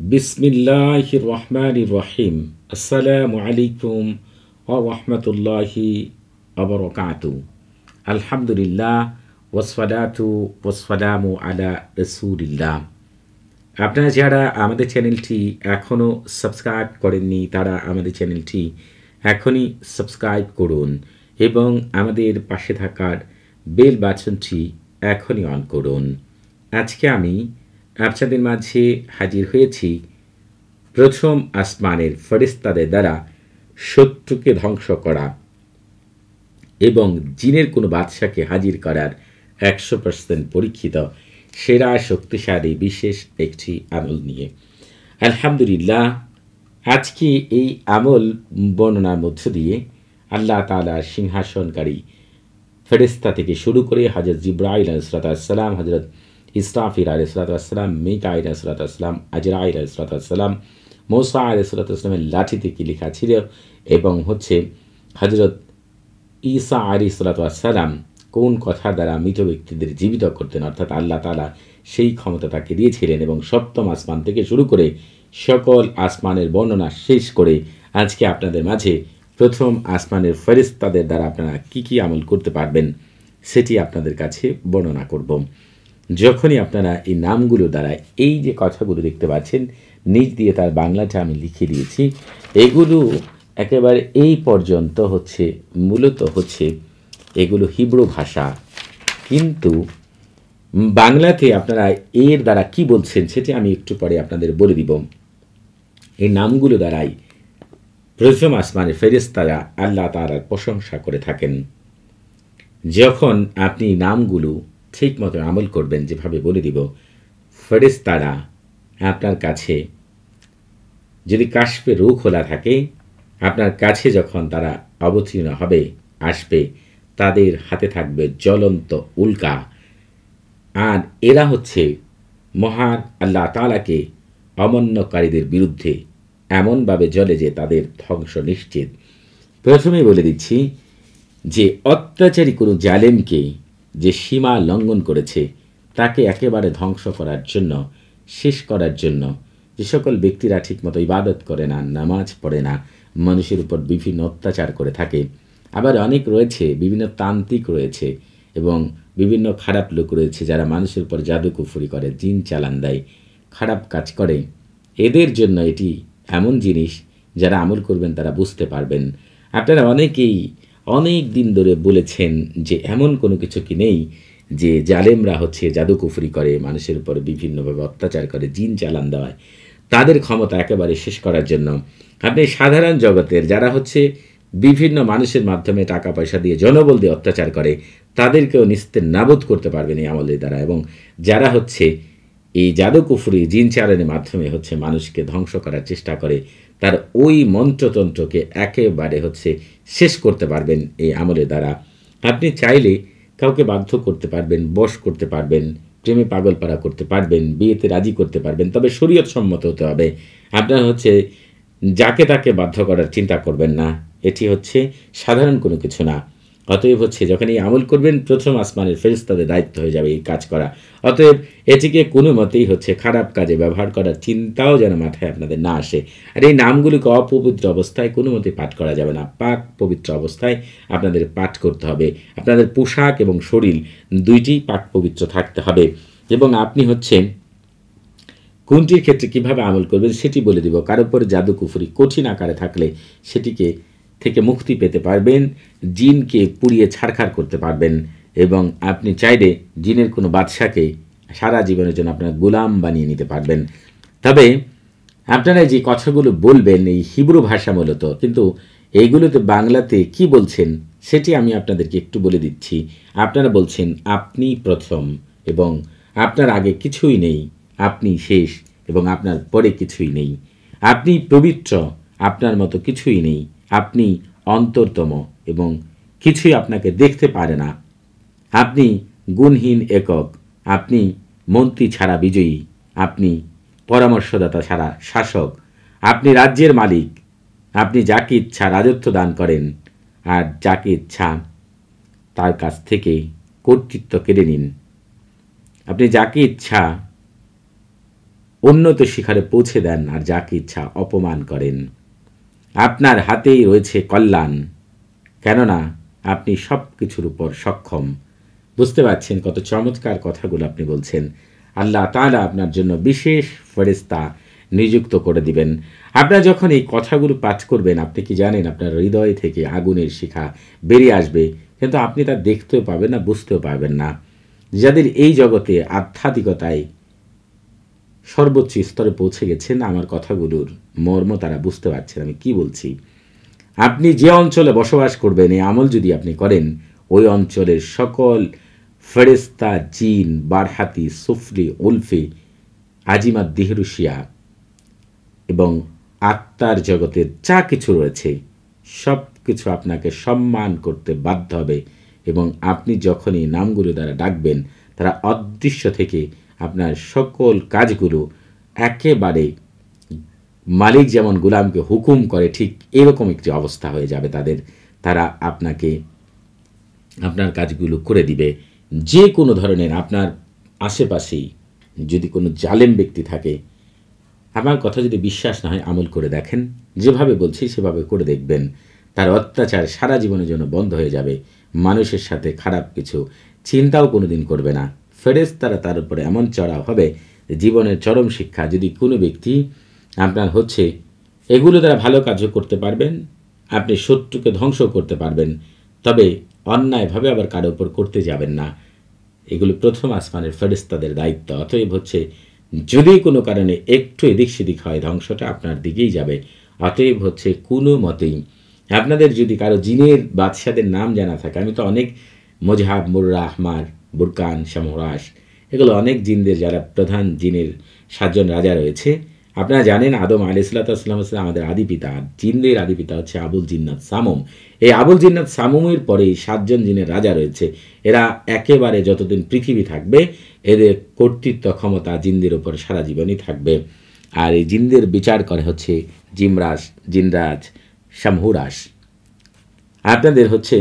বিসমিল্লাহির রহমানির রহিম। আসসালামু আলাইকুম ওয়া রাহমাতুল্লাহি ওয়া বারাকাতুহু। আলহামদুলিল্লাহ ওয়াসসালাতু ওয়াসসালামু আলা রাসূলিল্লাহ। আপনারা যারা আমাদের চ্যানেলটি এখনও সাবস্ক্রাইব করেননি তারা আমাদের চ্যানেলটি এখনই সাবস্ক্রাইব করুন এবং আমাদের পাশে থাকার বেল বাটনটি এখনই অন করুন। আজকে আমি আপনাদের মাঝে হাজির হয়েছি প্রথম আসমানের ফেরেশতাদের দ্বারা শত্রুকে ধ্বংস করা এবং জিনের কোনো বাদশাকে হাজির করার 100% পরীক্ষিত সেরা শক্তিশালী বিশেষ একটি আমল নিয়ে। আলহামদুলিল্লাহ, আজকে এই আমল বর্ণনার মধ্য দিয়ে আল্লাহ তাআলার সিংহাসনকারী ফেরেশতা থেকে শুরু করে হযরত জিবরাইল আলাইহিসসালাম, হযরত ইসরাফিল আলাইহিসসালাম, মিকাঈল আলাইহিসসালাম, আজরাইল আলাইহিসসালাম, মূসা আলাইহিসসালামের লাঠি থেকে লেখা ছিল এবং হযরত ঈসা আলাইহিসসালাম কোন কথার দ্বারা মৃত ব্যক্তিদের জীবিত করতেন, অর্থাৎ আল্লাহ তাআলা সেই ক্ষমতা তাকে দিয়েছিলেন। এবং সপ্তম আসমান থেকে শুরু করে সকল আসমানের বর্ণনা শেষ করে আজকে আপনাদের মাঝে প্রথম আসমানের ফেরেশতাদের দ্বারা আপনারা কি কি আমল করতে পারবেন সেটি আপনাদের কাছে বর্ণনা করব। যখনই আপনারা এই নামগুলো দ্বারা এই যে কথাগুলো দেখতে পাচ্ছেন, নিজ দিয়ে তার বাংলাটা আমি লিখে দিয়েছি, এগুলো একেবারে এই পর্যন্ত মূলত এগুলো হিব্রু ভাষা, কিন্তু বাংলাতে আপনারা এর দ্বারা কি বলছেন সেটি আমি একটু পরে আপনাদের বলে দিব। এই নামগুলো দ্বারাই প্রথম আসমানের ফেরেশতারা আল্লাহ তাআলার প্রশংসা করে থাকেন। যখন আপনি নামগুলো ঠিক মতো আমল করবেন, যেভাবে বলে দিব, ফেরেশতারা আপনার কাছে যদি কাশফে রূহ খোলা থাকে, আপনার কাছে যখন তারা অবতীর্ণ হবে আসবে, তাদের হাতে থাকবে জ্বলন্ত উল্কা, আর এরা মহান আল্লাহ তাআলাকে অমান্যকারীদের বিরুদ্ধে এমনভাবে জ্বলে যে তাদের ধ্বংস নিশ্চিত। প্রথমেই বলে দিচ্ছি যে অত্যাচারী কোনো জালেমকে যে সীমা লঙ্ঘন করেছে তাকে একেবারে ধ্বংস করার জন্য, শেষ করার জন্য, যে সকল ব্যক্তিরা ঠিকমতো ইবাদত করে না, নামাজ পড়ে না, মানুষের উপর বিভিন্ন অত্যাচার করে থাকে, আবার অনেক রয়েছে, বিভিন্ন তান্ত্রিক রয়েছে এবং বিভিন্ন খারাপ লোক রয়েছে যারা মানুষের উপর জাদু কুফরি করে, জিন চালান দেয়, খারাপ কাজ করে, এদের জন্য এটি এমন জিনিস যারা আমল করবেন তারা বুঝতে পারবেন। আপনারা অনেকেই অনেক দিন ধরে বলেছেন যে এমন কোনো কিছু কি নেই যে জালেমরা জাদু কুফরি করে, মানুষের উপর বিভিন্নভাবে অত্যাচার করে, জিন চালান দেওয়ায়, তাদের ক্ষমতা একেবারে শেষ করার জন্য আপনি সাধারণ জগতের যারা বিভিন্ন মানুষের মাধ্যমে টাকা পয়সা দিয়ে, জনবল দিয়ে অত্যাচার করে, তাদেরকেও নিস্তেনাবুদ করতে পারবেন এই আমলের দ্বারা। এবং যারা এই জাদু কুফরি জিন চালানের মাধ্যমে মানুষকে ধ্বংস করার চেষ্টা করে, তার ওই মন্ত্রতন্ত্রকে একেবারে শেষ করতে পারবেন এই আমলের দ্বারা। আপনি চাইলে কাউকে বাধ্য করতে পারবেন, বশ করতে পারবেন, প্রেমে পাগলপাড়া করতে পারবেন, বিয়েতে রাজি করতে পারবেন, তবে শরীয়ত সম্মত হতে হবে। আপনার যাকে তাকে বাধ্য করার চিন্তা করবেন না, এটি সাধারণ কোনো কিছু না। অতএব যখন এই আমল করবেন, প্রথম আসমানের ফেরেশতাদের দায়িত্ব হয়ে যাবে এই কাজ করা। অতএব এটিকে কোনো মতেই খারাপ কাজে ব্যবহার করার চিন্তাও যেন মাথায় আপনাদের না আসে। আর এই নামগুলিকে অপবিত্র অবস্থায় কোনো মতেই পাঠ করা যাবে না, পাক পবিত্র অবস্থায় আপনাদের পাঠ করতে হবে। আপনাদের পোশাক এবং শরীর দুইটি পাক পবিত্র থাকতে হবে। এবং আপনি কোনটির ক্ষেত্রে কিভাবে আমল করবেন সেটি বলে দিব। কারোর উপর জাদু কুফরি কঠিন আকারে থাকলে সেটিকে থেকে মুক্তি পেতে পারবেন, জিনকে পুড়িয়ে ছারখার করতে পারবেন, এবং আপনি চাইলে জিনের কোনো বাদশাকে সারা জীবনের জন্য আপনার গোলাম বানিয়ে নিতে পারবেন। তবে আপনারা যে কথাগুলো বলবেন এই হিব্রু ভাষা মূলত, কিন্তু এইগুলোতে বাংলাতে কি বলছেন সেটি আমি আপনাদেরকে একটু বলে দিচ্ছি। আপনারা বলছেন আপনি প্রথম এবং আপনার আগে কিছুই নেই, আপনি শেষ এবং আপনার পরে কিছুই নেই, আপনি পবিত্র, আপনার মতো কিছুই নেই, আপনি অন্তরতম এবং কিছুই আপনাকে দেখতে পারে না, আপনি গুণহীন একক, আপনি মন্ত্রী ছাড়া বিজয়ী, আপনি পরামর্শদাতা ছাড়া শাসক, আপনি রাজ্যের মালিক, আপনি যাকে ইচ্ছা রাজত্ব দান করেন আর যাকে ইচ্ছা তার কাছ থেকে কর্তৃত্ব কেড়ে নিন, আপনি যাকে ইচ্ছা উন্নত শিখরে পৌঁছে দেন আর যাকে ইচ্ছা অপমান করেন। আপনার হাতেই রয়েছে কল্যাণ, কেননা আপনি সব কিছুর উপর সক্ষম। বুঝতে পারছেন কত চমৎকার কথাগুলো আপনি বলছেন। আল্লাহ তাআলা আপনার জন্য বিশেষ ফেরেশতা নিযুক্ত করে দিবেন। আপনারা যখন এই কথাগুলো পাঠ করবেন, আপনি কি জানেন আপনার হৃদয় থেকে আগুনের শিখা বেরিয়ে আসবে, কিন্তু আপনি তা দেখতেও পাবেন না, বুঝতেও পারবেন না। যাদের এই জগতে আধ্যাত্মিকতায় সর্বোচ্চ স্তরে পৌঁছে গেছেন, আমার কথাগুলোর মর্ম তারা বুঝতে পারছেন আমি কি বলছি। আপনি যে অঞ্চলে বসবাস করবেন, এই আমল যদি আপনি করেন, ওই অঞ্চলের সকল ফেরেশতা, জিন, বারহাতি, সুফলি, উলফি, আজিমাত, দিহরুশিয়া এবং আত্মার জগতের যা কিছু রয়েছে সব কিছু আপনাকে সম্মান করতে বাধ্য হবে। এবং আপনি যখনই নামগুলো দ্বারা ডাকবেন, তারা অদৃশ্য থেকে আপনার সকল কাজগুলো একেবারে মালিক যেমন গোলামকে হুকুম করে, ঠিক এরকম একটি অবস্থা হয়ে যাবে তাদের। তারা আপনাকে আপনার কাজগুলো করে দিবে। যে কোনো ধরনের আপনার আশেপাশেই যদি কোনো জালেম ব্যক্তি থাকে, আমার কথা যদি বিশ্বাস না হয় আমল করে দেখেন, যেভাবে বলছি সেভাবে করে দেখবেন, তার অত্যাচার সারা জীবনের জন্য বন্ধ হয়ে যাবে। মানুষের সাথে খারাপ কিছু চিন্তাও কোনো দিন করবে না। ফেরেশতারা তার উপরে এমন চড়াও হবে যে জীবনের চরম শিক্ষা। যদি কোনো ব্যক্তি আপনার হচ্ছে এগুলো দ্বারা ভালো কাজও করতে পারবেন, আপনি শত্রুকে ধ্বংস করতে পারবেন, তবে অন্যায়ভাবে আবার কারো উপর করতে যাবেন না। এগুলো প্রথম আসমানের ফেরেশতাদের দায়িত্ব। অতএব হচ্ছে যদি কোনো কারণে একটু এদিক সেদিক হয়, ধ্বংসটা আপনার দিকেই যাবে। অতএব হচ্ছে কোনো মতেই আপনাদের যদি কারো জিনের বাদশাদের নাম জানা থাকে, আমি তো অনেক মজহাব, মুর্রা, আহমার, বুরকান, শামরাস, এগুলো অনেক জিনদের যারা প্রধান জিনের 7 জন রাজা রয়েছে। আপনারা জানেন আদম আলাইহিসসালাম আমাদের আদি পিতা, আর জিনদের আদি পিতা হচ্ছে আবুল জিন্নাত সামুম। এই আবুল জিন্নাত সামুমের পরেই 7 জন জিনের রাজা রয়েছে। এরা একেবারে যতদিন পৃথিবী থাকবে, এদের কর্তৃত্ব ক্ষমতা জিনদের উপর সারা জীবনই থাকবে। আর এই জিনদের বিচার করে হচ্ছে জিমরাজ, জিনরাজ, শামহুরাস। আপনাদের হচ্ছে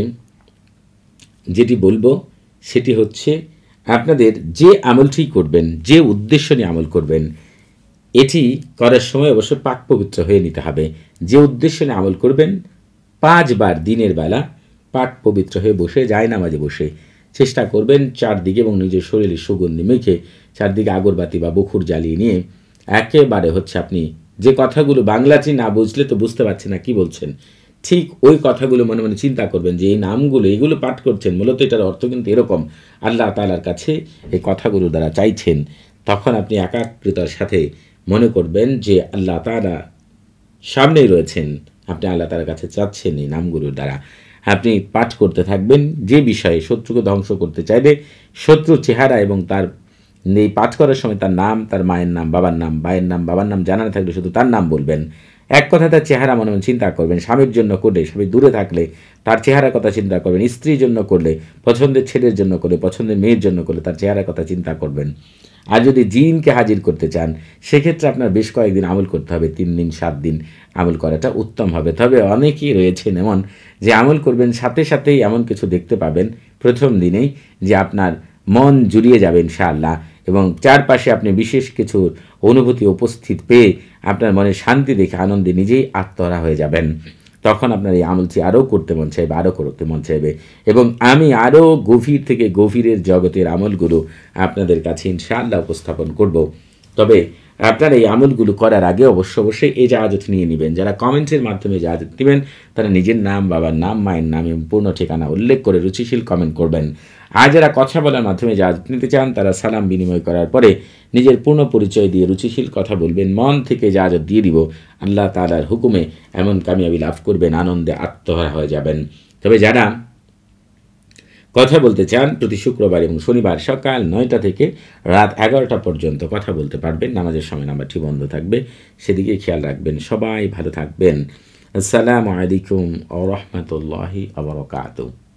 যেটি বলবো সেটি হচ্ছে আপনাদের যে আমলটি করবেন, যে উদ্দেশ্য নিয়ে আমল করবেন, এটি করার সময় অবশ্য পাক পবিত্র হয়ে নিতে হবে। যে উদ্দেশ্য নিয়ে আমল করবেন, 5 বার দিনের বেলা পাক পবিত্র হয়ে বসে জায়নামাজে বসে চেষ্টা করবেন চারদিকে এবং নিজের শরীরে সুগন্ধি মেখে চারদিকে আগরবাতি বা বখুর জ্বালিয়ে নিয়ে একেবারে হচ্ছে আপনি যে কথাগুলো বাংলাটি না বুঝলে তো বুঝতে পারছেন না কি বলছেন, ঠিক ওই কথাগুলো মনে মনে চিন্তা করবেন যে এই নামগুলো এইগুলো পাঠ করছেন, মূলত এটার অর্থ কিন্তু এরকম, আল্লাহ তাআলার কাছে এই কথাগুলো দ্বারা চাইছেন। তখন আপনি একাগ্রতার সাথে মনে করবেন যে আল্লাহ তাআলা সামনেই রয়েছেন, আপনি আল্লাহ তাআলার কাছে চাচ্ছেন এই নামগুলোর দ্বারা। আপনি পাঠ করতে থাকবেন যে বিষয়ে শত্রুকে ধ্বংস করতে চাইবে, শত্রুর চেহারা এবং তার এই পাঠ করার সময় তার নাম, তার মায়ের নাম, বাবার নাম, ভাইয়ের নাম, বাবার নাম জানা না থাকলে শুধু তার নাম বলবেন। এক কথা তার চেহারা মনে মনে চিন্তা করবেন। স্বামীর জন্য করলে, স্বামী দূরে থাকলে তার চেহারার কথা চিন্তা করবেন। স্ত্রীর জন্য করলে, পছন্দের ছেলের জন্য করলে, পছন্দের মেয়ের জন্য করলে তার চেহারার কথা চিন্তা করবেন। আর যদি জিনকে হাজির করতে চান, সেক্ষেত্রে আপনার বেশ কয়েকদিন আমল করতে হবে, 3 দিন 7 দিন আমল করাটা উত্তম হবে। তবে অনেকেই রয়েছেন এমন যে আমল করবেন সাথে সাথেই এমন কিছু দেখতে পাবেন প্রথম দিনেই যে আপনার মন জুড়িয়ে যাবে ইনশাআল্লাহ, এবং চারপাশে আপনি বিশেষ কিছু অনুভূতি উপস্থিত পেয়ে আপনার মনে শান্তি দেখে আনন্দে নিজেই আত্মহারা হয়ে যাবেন। তখন আপনার এই আমলটি আরও করতে মন চাইবে, আরও করতে মন চাইবে, এবং আমি আরও গভীর থেকে গভীরের জগতের আমলগুলো আপনাদের কাছে ইনশাআল্লাহ উপস্থাপন করব। তবে আপনারা এই আমলগুলো করার আগে অবশ্যই ইজাজত নিয়ে নেবেন। যারা কমেন্টের মাধ্যমে ইজাজত নেবেন, তারা নিজের নাম, বাবার নাম, মায়ের নাম এবং পূর্ণ ঠিকানা উল্লেখ করে রুচিশীল কমেন্ট করবেন। আর যারা কথা বলার মাধ্যমে ইজাজত নিতে চান, তারা সালাম বিনিময় করার পরে নিজের পূর্ণ পরিচয় দিয়ে রুচিশীল কথা বলবেন। মন থেকে ইজাজত দিয়ে দিব, আল্লাহ তাআলার হুকুমে এমন কামিয়াবি লাভ করবেন, আনন্দে আত্মহারা হয়ে যাবেন। তবে যারা কথা বলতে চান, প্রতি শুক্রবার এবং শনিবার সকাল 9টা থেকে রাত 11টা পর্যন্ত কথা বলতে পারবেন। নামাজের সময় নাম্বারটি বন্ধ থাকবে, সেদিকে খেয়াল রাখবেন। সবাই ভালো থাকবেন। আসসালামু আলাইকুম ওয়া রাহমাতুল্লাহি ওয়া বারাকাতুহু।